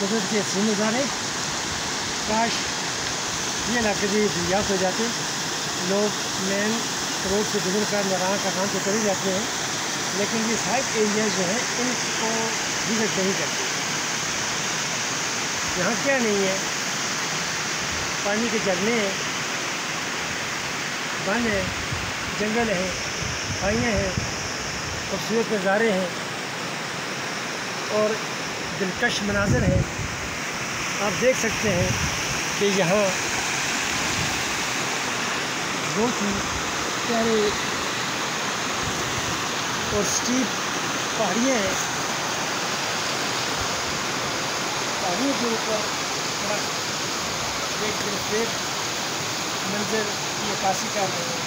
قدرت کے حسین نظارے. کاش یہ علاقے بھی دریافت ہو جاتے. لوگ مین روڈ سے گزر کر نراں کا کام تو کر ہی جاتے ہیں، لیکن یہ سائڈ ایریاز جو ہیں ان کو وزٹ نہیں کرتے. یہاں کیا نہیں ہے؟ پانی کے جھرنے ہیں، بن ہے، جنگل ہے، کھائیاں ہیں، خوبصورت نظارے ہیں اور دلکش مناظر ہیں. آپ دیکھ سکتے ہیں کہ یہاں بہت ہی پیارے اور اسٹیپ پہاڑیاں ہیں. پہاڑیوں کے اوپر ایک دلفریب منظر کی عکاسی کر رہے ہیں.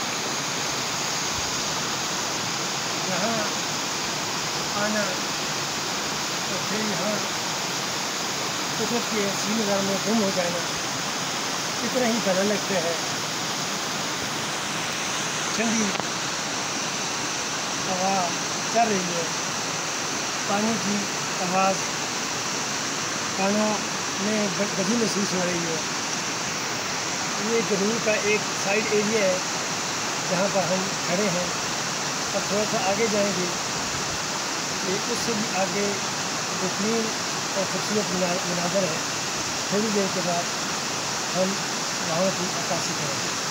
یہاں آنا اور پھر یہاں قدرت کے حسین نظاروں میں گم ہو جانا اتنا ہی بھلا لگتا ہے. ٹھنڈی ہوا چل رہی ہے، پانی کی آواز کانوں میں بجی محسوس ہو رہی ہے. یہ جنوب کا ایک سائڈ ایریا ہے جہاں پر ہم کھڑے ہیں. اب تھوڑا سا آگے جائیں گے کہ اس سے بھی آگے بہترین اور خوبصورت مناظر ہے. تھوڑی دیر کے بعد ہم وہاں کی عکاسی کریں گے.